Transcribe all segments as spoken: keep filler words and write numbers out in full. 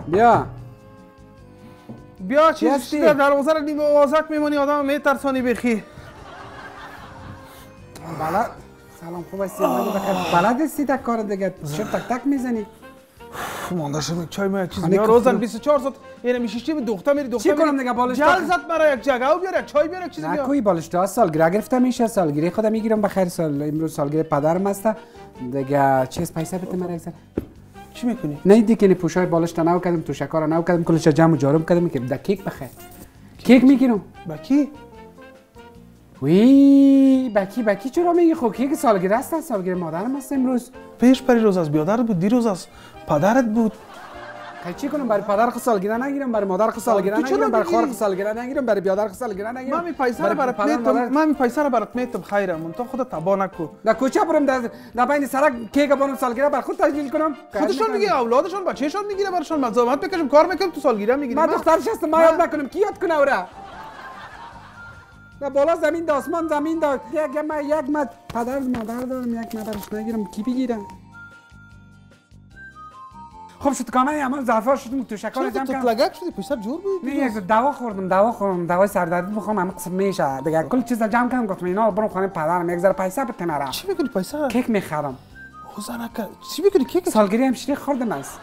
بیا بیا چیز در دروازه رو نیمه وازک میمونی آدم میترسانی بخی. بلد سلام خوب هستی اومدی بخیر بلد هستی تک کار دیگه چرا تک تک میزنی مانده شم یک چای ما یک چیز بیا روزن بیست و چهار ساعت یعنی میشه چی دختر میری دختر چی کنم دیگه بالشت جل زد مرا یک جگه و بیار یک چای بیار یک چیزی بیار نکوی بالشت سالگرد گرفتم میشه سالگیری خودم میگیرم بخیر سال امروز سالگرد پدرم است دیگه چیز پیسه بده مرا یک سر چی میکنی نه دیگه نه پوشای بالشت نو کردم تو شکار نو کردم کلش جمع جارم کردم که د کیک بخیر کیک میگیرم با کی وی بکی بکی چرا میگی خب کیک سالگرد است سالگرد مادرم است امروز پیش پری روز از بیادرت بود دیروز از پدرت بود خیلی چی کنم برای پدر خود سالگرد نگیرم برای مادر خود سالگرد نگیرم برای خواهر خود سالگرد نگیرم برای بیادر خود سالگرد نگیرم من می پیسه رو برات میتم من می پیسه رو برات میتم خیره من تو خودت تبا نکو در کوچه برم در در بین سرک کیک بانم سالگرد بر خود تجلیل کنم خودشون میگه اولادشون بچه‌شون میگیره براشون مزاحمت بکشم کار میکنم تو سالگرد میگیری من دخترش هستم ما یاد نکنم کی یاد کنه اورا نه بالا زمین دا آسمان زمین دا یک من یک مد پدر مادر دارم یک مدرش نگیرم کی بگیرم خب شد کاملا اما ظرفا شدم تو شکار جمع کردم تو لگک شدی پسر جور بود نه یک دوا خوردم دوا خوردم دوای سردرد بخورم همه قسم میشه دیگه کل چیز جمع کردم گفتم اینا برم خانه پدرم یک ذره پیسه بده مرا چی میکنی پیسه کیک میخرم خوزنه چی میکنی کیک سالگیری همشیری خوردم است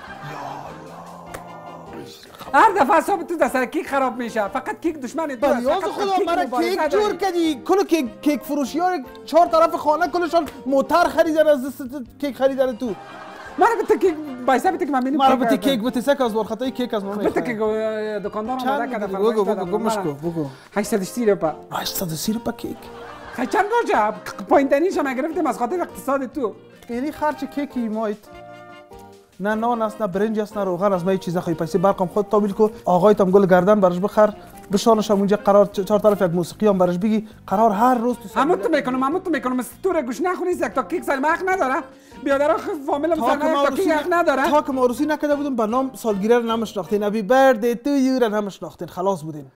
هر دفعه حساب تو دست کیک خراب میشه فقط کیک دشمن تو است یاز خدا مرا کیک جور کردی کل کیک کیک فروشی ها چهار طرف خانه کلشان موتر خریدن از دست کیک خریدن تو مرا بده کیک پیسه بده که من ببینم مرا بده کیک بده سک از بار خطای کیک از من بده که دکاندار اومده که دفعه بگو بگو گمش کو بگو هشتصد و سی روپا هشتصد و سی روپا کیک خیلی چند روزه پایین ترینش هم گرفتیم از خاطر اقتصاد تو یعنی خرچ کیکی مایت نه نان است نه برنج است نه روغن است من چیزا خواهی پیسه برقم خود تابیل کو آقایت هم گل گردن برش بخر بشانش هم اونجا قرار چهار طرف یک موسیقی هم برش بگی قرار هر روز تو همون تو میکنم همون تو میکنم تو رو گوش نخونی یک تا کیک سال حق نداره بیادر فامیل هم تا کیک حق نداره تا که ما عروسی نکرده بودم به نام سالگیری رو نمیشناختین ابی برد تو یور نمیشناختین خلاص بودین